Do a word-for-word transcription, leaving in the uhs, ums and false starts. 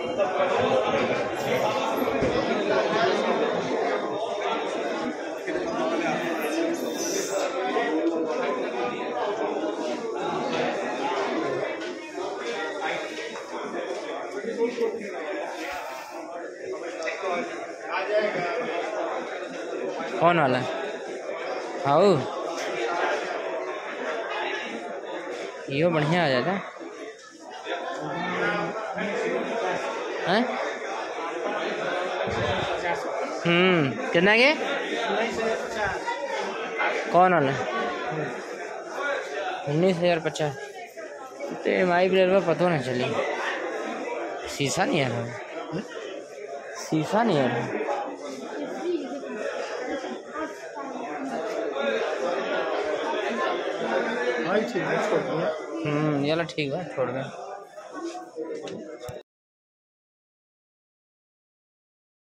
कौन वाला? हाँ यो बढ़िया आ जाता है। हम्म कितना के? कौन वाला? उन्नीस हजार पचास। तो एम आई प्लेयर में पता ना चली। शीशा नहीं आ रहा, शीशा नहीं आ रहा। हम्म ये ठीक है, छोड़ दे।